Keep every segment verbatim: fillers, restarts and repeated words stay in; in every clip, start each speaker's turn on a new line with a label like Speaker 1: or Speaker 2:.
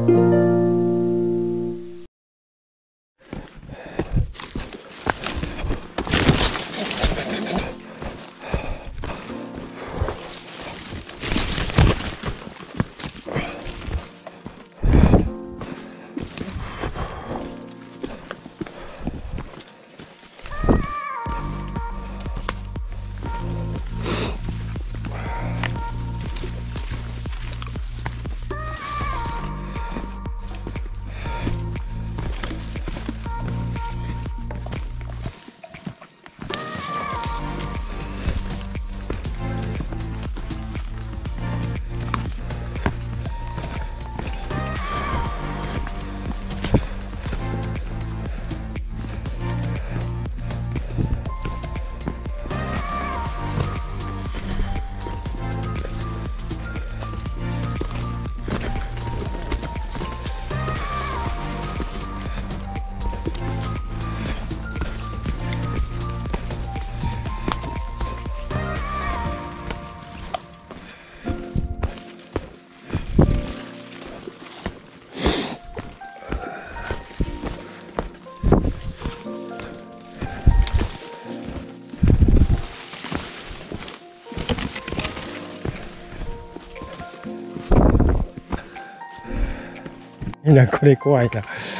Speaker 1: みんなこれ怖いな。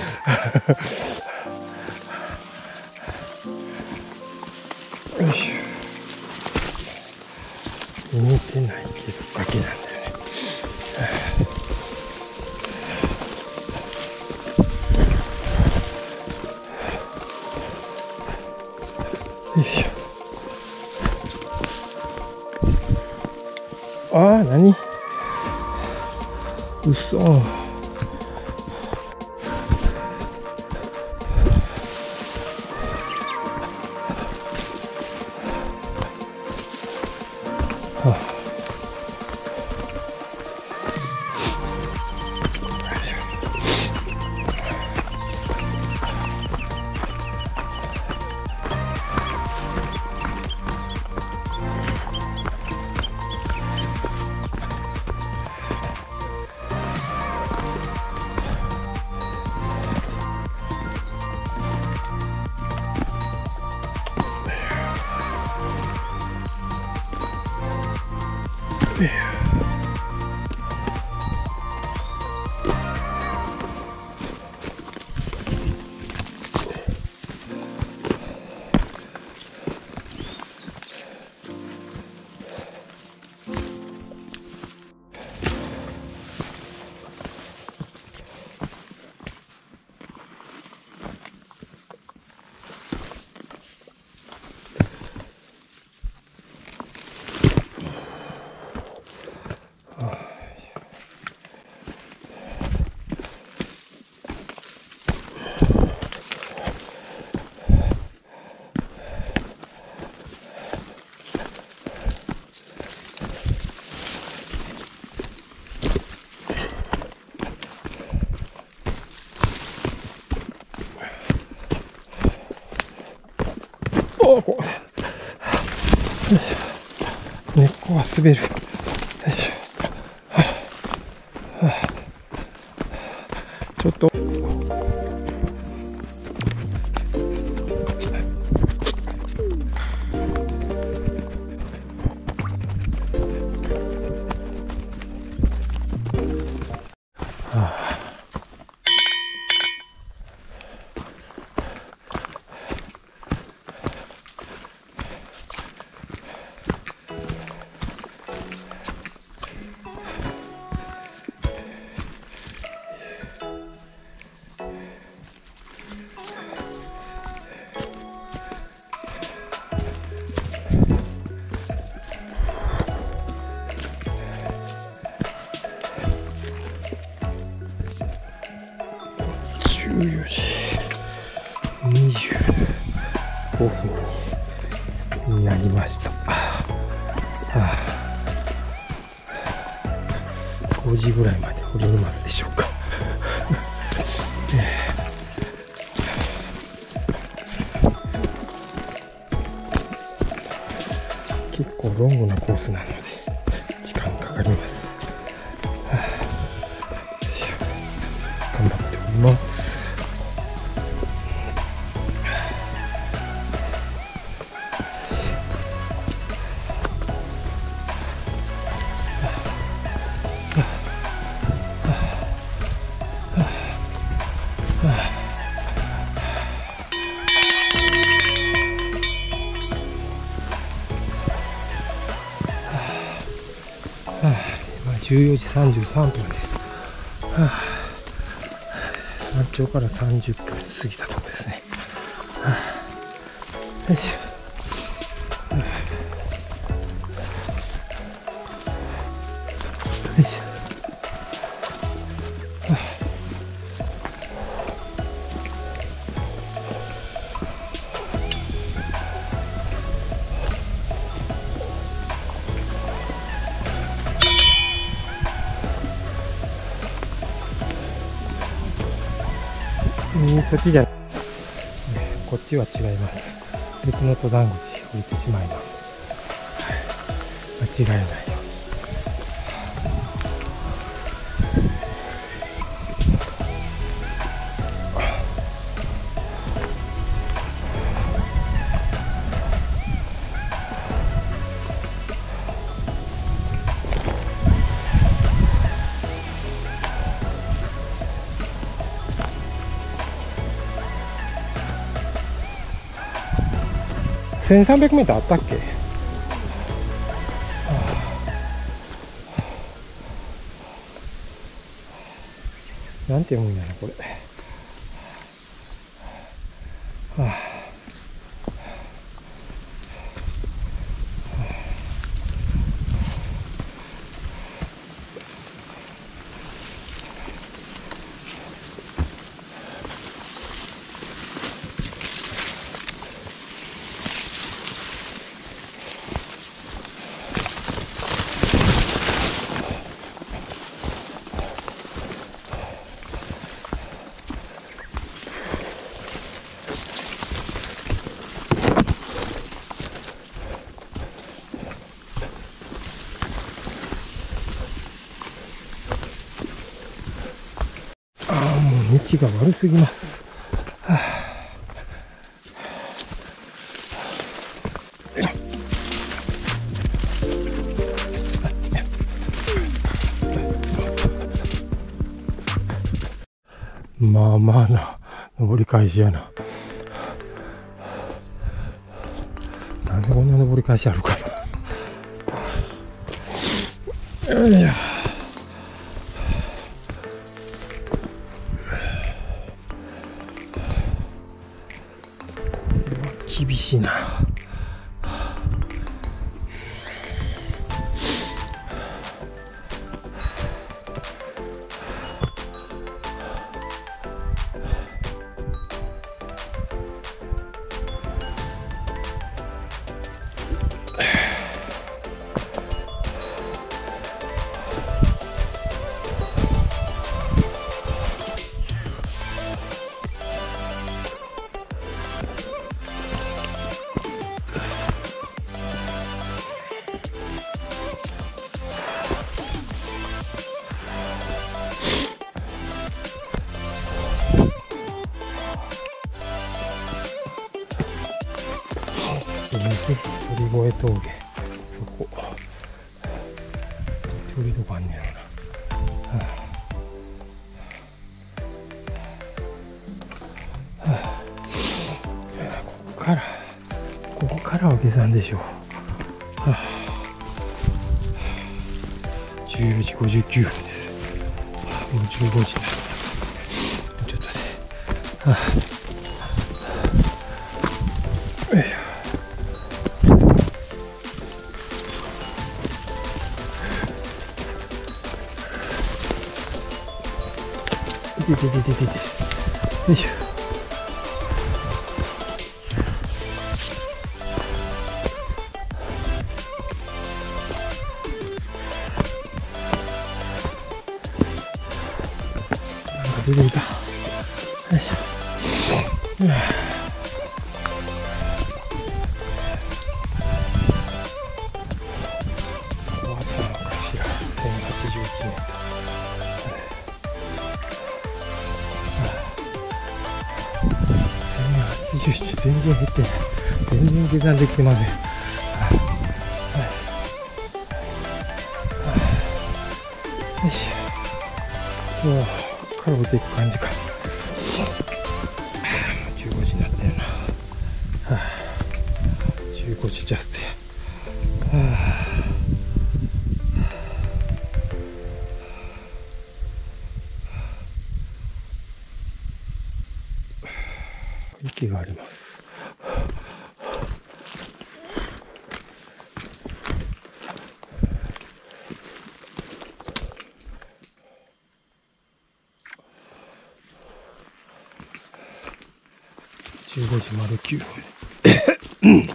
Speaker 1: 見えてないけど崖なんだよね。よいしょ。ああ、何？うそ。おこ根っこは滑る。よいしょ。はあはあ、ちょっとじゅうよじにじゅうごふんになりました。はあ、ごじぐらいまで踊りますでしょうか。結構ロングなコースなので時間かかります。はあ、 じゅうよじさんじゅうさんぷんです。はあ、山頂からさんじゅっぷん過ぎたところですね。はあ、よいしょ。はあ、よいしょ。はあ、そっちじゃない、こっちは違います。別の登山口降りてしまいます。間違えないように。せんさんびゃくメートルあったっけ？はあ、なんて読むんやろこれ。はあ、ああ、もう道が悪すぎます。はあ、まあまあな登り返しやな。なんでこんな登り返しあるかな。よいしょ。厳しいな。鳥越峠、そこ鳥どこあんねやろな。はあはあ、ここからここからは下山でしょう。はあ、じゅうよじごじゅうきゅうふんです。はあ、もうじゅうごじだ。もうちょっとで、はあ、よいしょ。でででででで、よいしょ。なんか出てきた。よいしょ。うわ、小朝の頭せんはちじゅういちメートル。全然減ってない。全然下山できてません。よし、今日はここから降りていく感じか。じゅうごじになってるな。じゅうごじジャストや。 池があります。じゅうごじまるきゅうふん。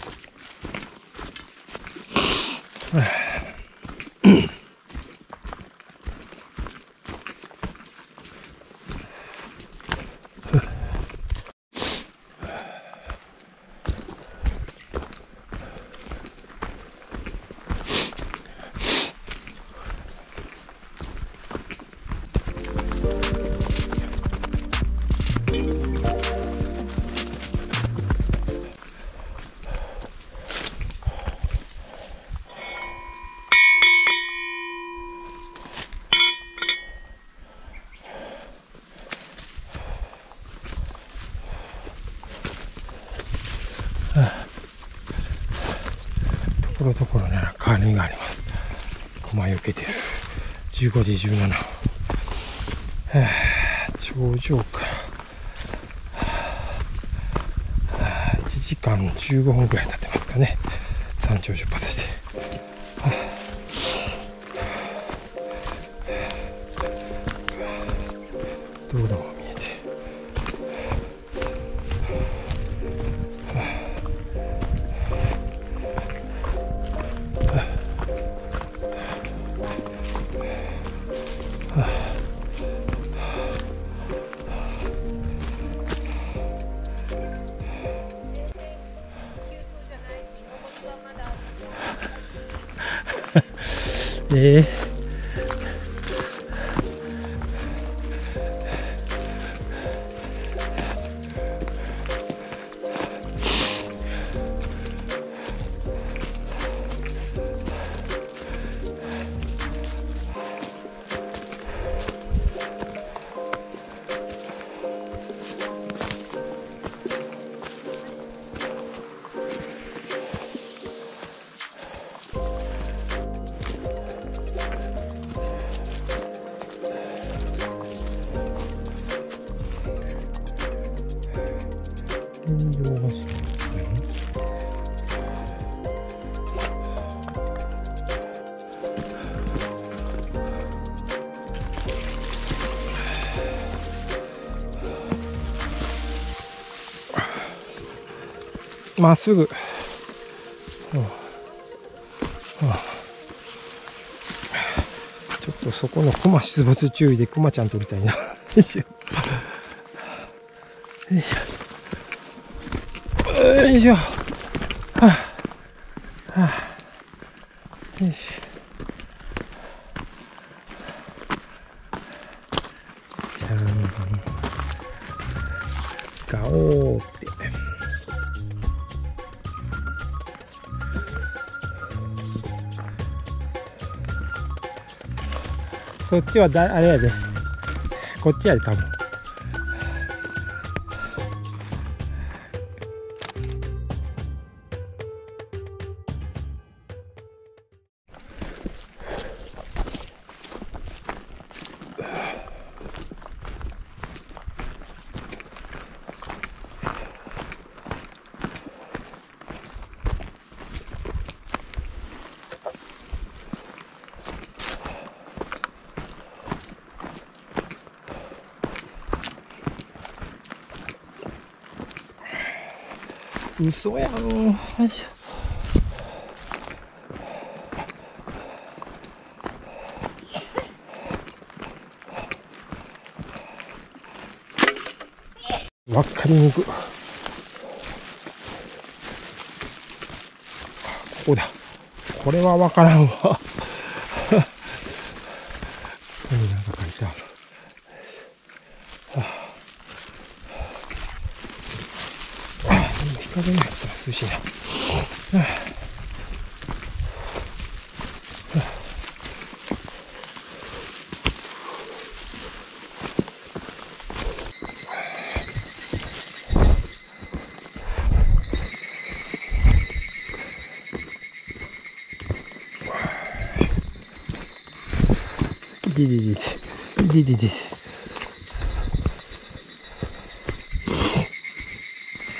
Speaker 1: ところどころにはカーニがあります。熊よけです。じゅうごじじゅうななふん。頂上からいちじかんじゅうごふんぐらい経ってますかね。山頂出発して。道路も見えて。ええまっすぐ、うんうん、ちょっとそこのクマ出没注意でクマちゃん撮りたいな。よいしょよいしょ、はあはあ、よいしょ、じゃん、ガオーって。そっちはだあれやで、こっちやで多分。嘘やん。よいしょ。わかりにくい。ここだ。これはわからんわ。ここになんか書いてある。日陰に入ったら涼しいな。いでいでいでいでいでいで。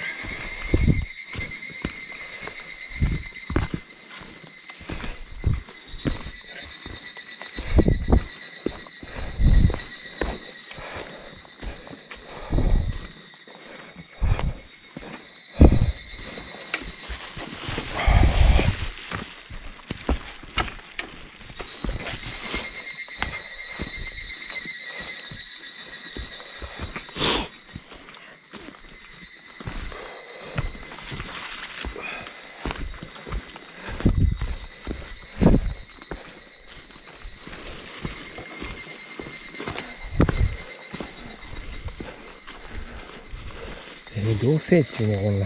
Speaker 1: えー、どうせっちゅうね、こんな。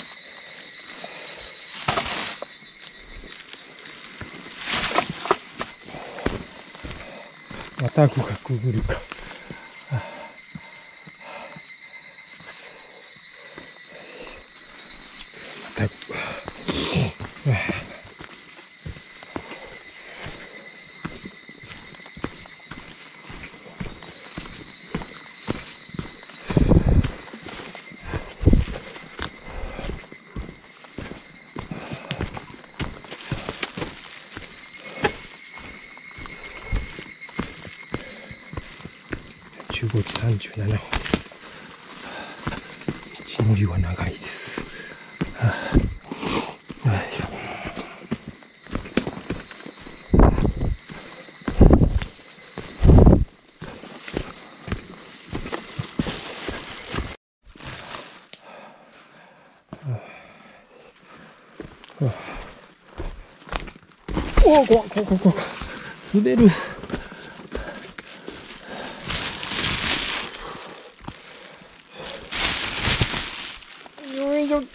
Speaker 1: またぐがくぐるか。またぐ。じゅうごじさんじゅうななふん。道のりは長いです。はあ、よいしょ。おお、怖い怖い怖い怖い。滑る。よいしょ。よ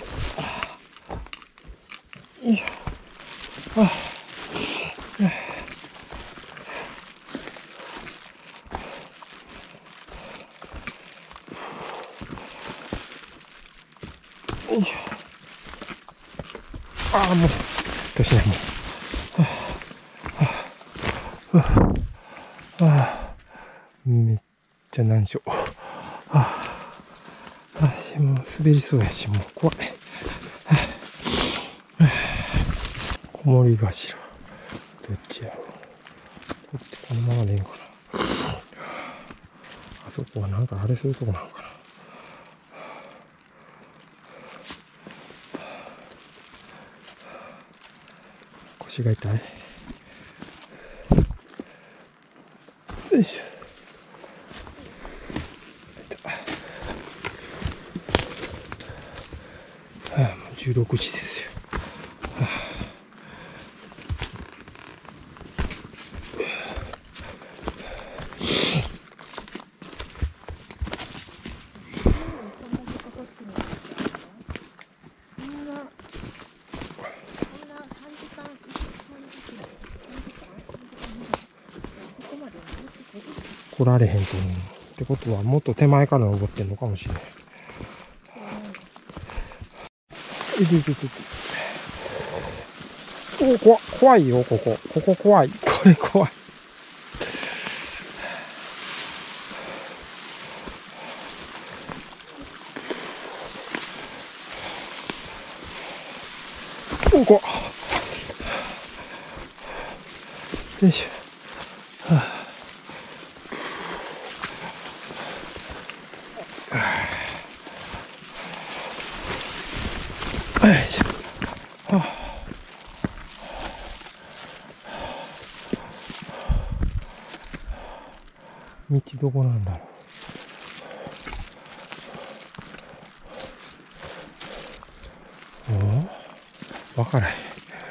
Speaker 1: いしょ。あよいしょ。ああ、もう、年ないもん。ああ、めっちゃ難所。ああ、足もう滑りそうやし、もう怖い。こもり頭。どっちやろう。こっちこのままでいいんかな。あそこはなんかあれするとこなのかな。腰が痛い。よいしょ。はあ、もうじゅうろくじですよ。はあ、来られへんと思う。ってことはもっと手前から登ってんのかもしれない。いていていて。お、怖怖いよ、ここ。ここ怖い。これ怖い。お、怖っ。よいしょ。はあ、よいしょ。はあ、道どこなんだろう。うん？わからへん。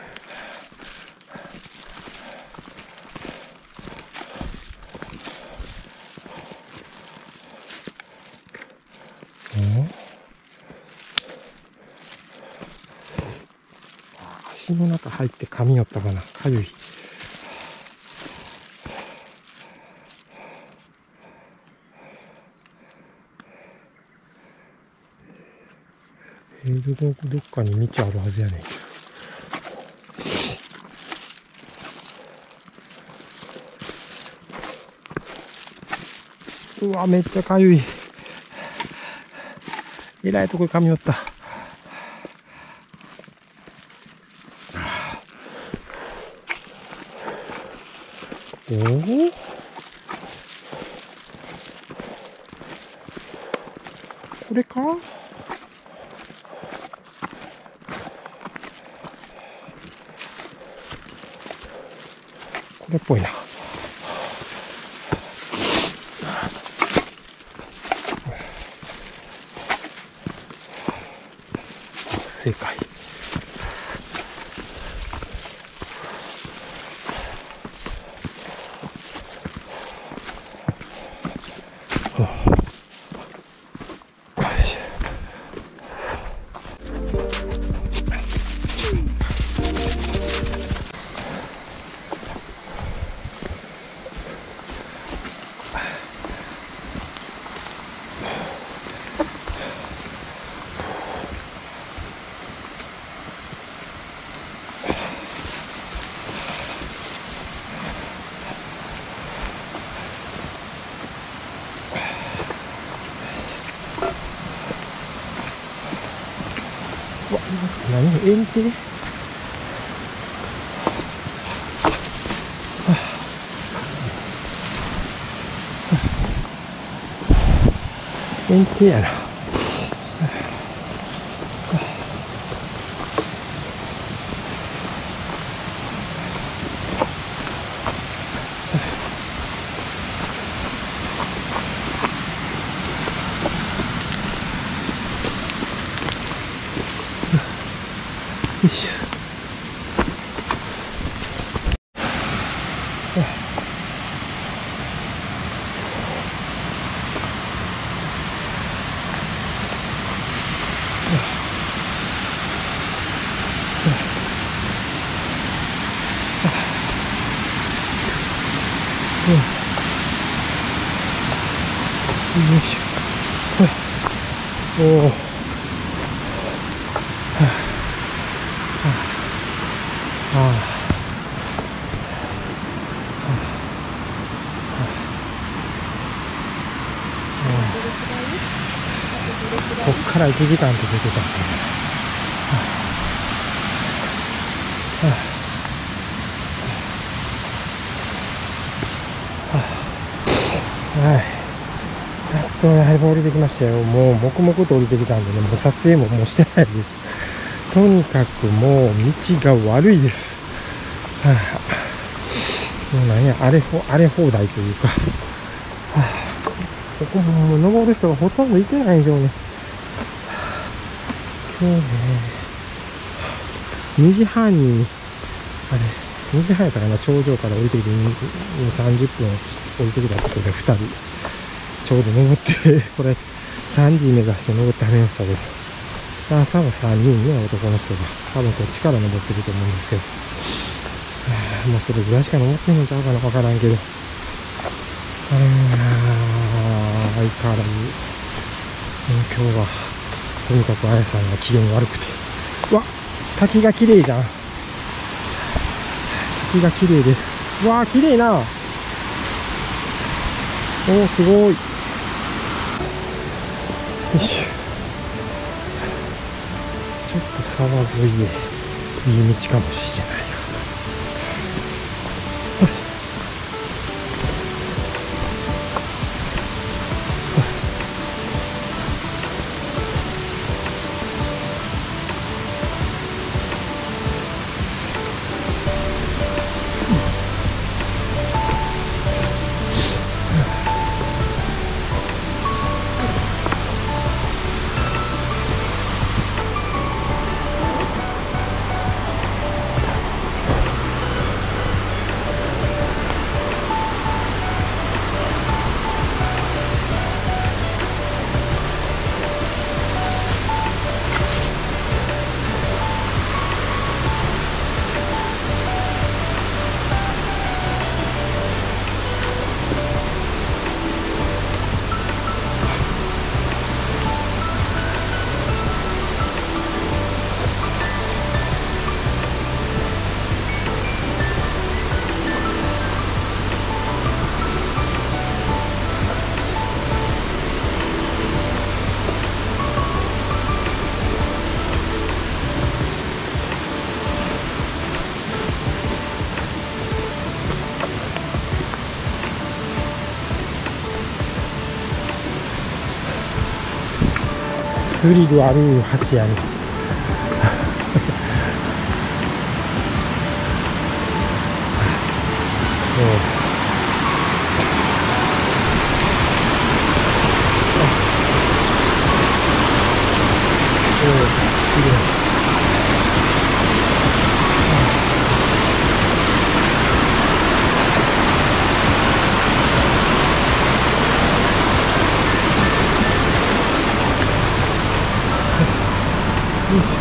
Speaker 1: うん？足の中入って噛み寄ったかな。かゆい。えー、どこ、どっかに道あるはずやねんけど。うわ、めっちゃかゆい。えらいとこ噛み寄った。おお、これか？これっぽいな。正解。 何園庭、園庭やな。よいしょ。よいしょ。おお。ああ。こっからいちじかんって出てたんですよね。はい。やっとやはり降りてきましたよ。もう黙々と降りてきたんでね、もう撮影ももうしてないです。とにかくもう道が悪いです。はあ、もう何や、荒れほ、荒れ放題というか、はあ、ここもう登る人がほとんどいてないんでしょうね。今日ね、にじはんに、あれ、にじはんやったかな、頂上から降りてきてにじゅう、さんじゅっぷん降りてきたところでふたり、ちょうど登って、これさんじ目指して登ってはりましたけど、朝はさんにんね、男の人が、多分こっちから登ってると思うんですけど、はあ、もうそれぐらいしか登ってんのちゃうかな、わからんけど、ああ、相変わらず、今日は、とにかくあやさんが機嫌悪くて、うわ、滝が綺麗じゃん。滝が綺麗です。うわー、綺麗な。おー、すごい。よいしょ。ちょっと沢沿いでいい道かもしれないな。スリルある橋やね。よいしょ。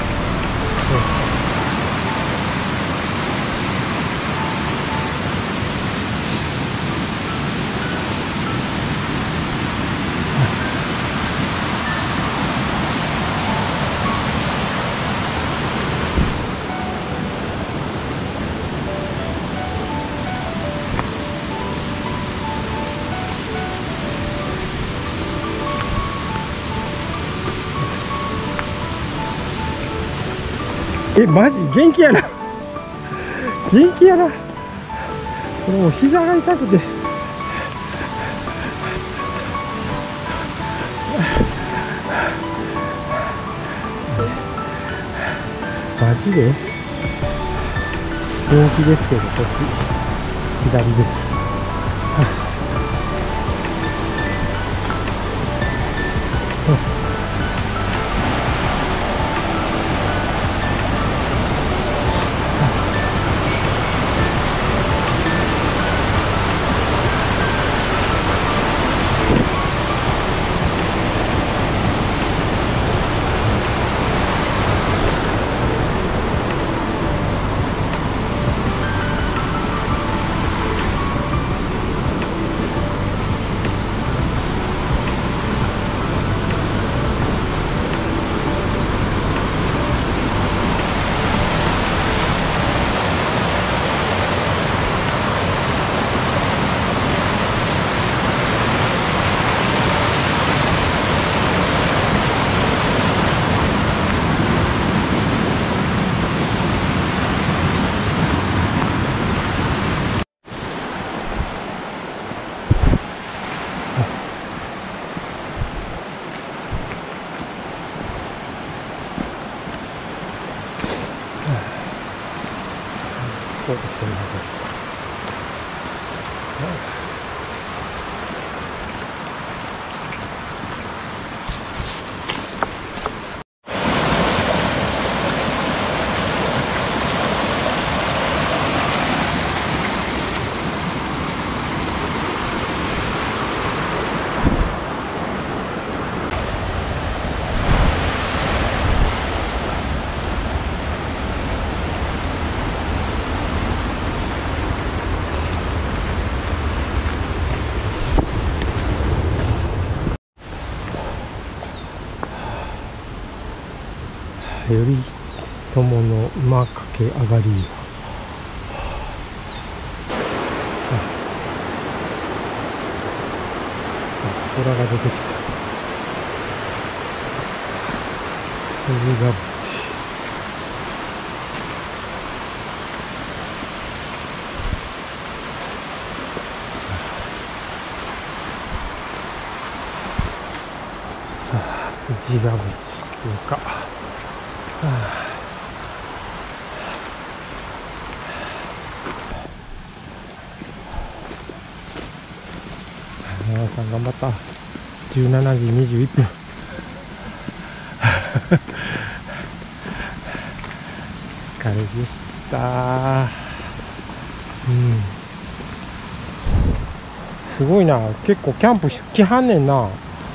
Speaker 1: え、マジ元気やな。元気やな。これもう膝が痛くて。マジで元気ですけど、こっち左です。こうしてるので、頼朝の馬駆け上がり。虎が出てきた。筋がぶち。筋がぶちっていうか。はあ、皆さん頑張った。じゅうしちじにじゅういっぷん。お疲れでした。うん。すごいな。結構キャンプ来はんねんな。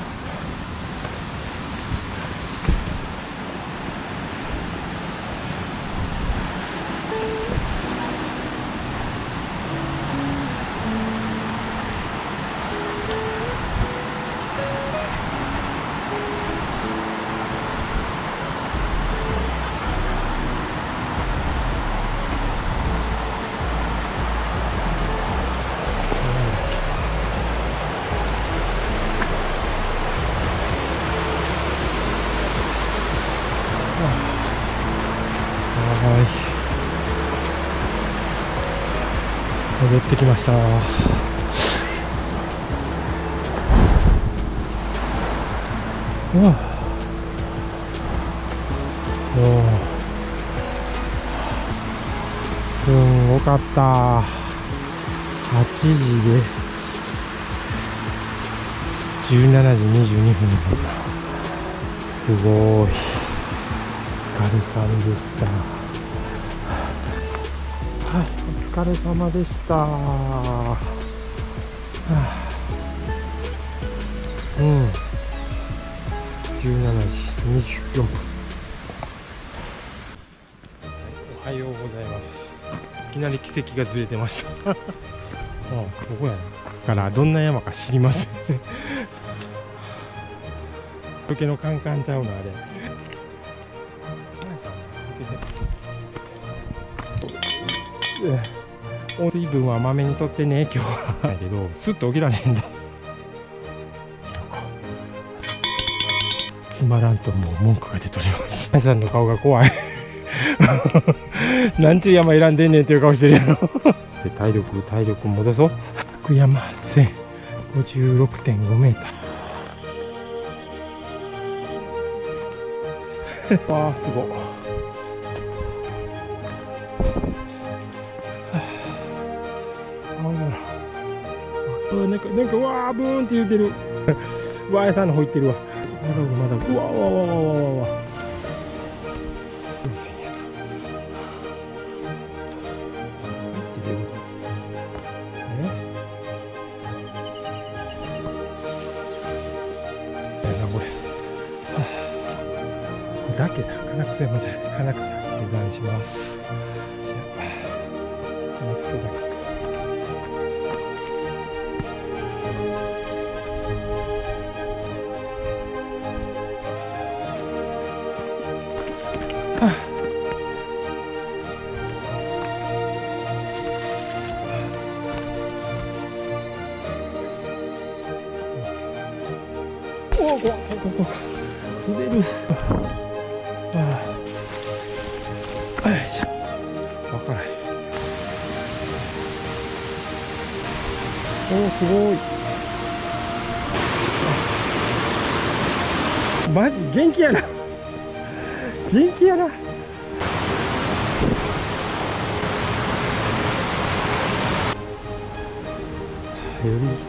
Speaker 1: 戻ってきました。うわ、おお、すんごかった。はちじでじゅうしちじにじゅうにふん。すごい。お疲れさんでした。はい、お疲れ様でした。はあ、うん、じゅうしちじにじゅうよんぷん。おはようございます。いきなり奇跡がずれてました。ああ、ここやな。からどんな山か知りません。時計のカンカンちゃうのあれ。水分はまめにとってね今日は。だけどスッと起きられへんで。つまらんともう文句が出ております。皆さんの顔が怖い。 なんちゅう山選んでんねんっていう顔してるやろ。で体力体力戻そう。福山線 ごじゅうろくてんごメーター。わあすごい。あなんかなんかわーブーンって言うてる。わーやさんの方行ってるわ。まだまだうわわわわわわわ。だけだ、金草山じゃない、金草下山します。金草だけ。はあ、おお、ここここ滑る。ああ、よいしょ。わからへん。おお、すごい。マジ元気やな。元気やな。より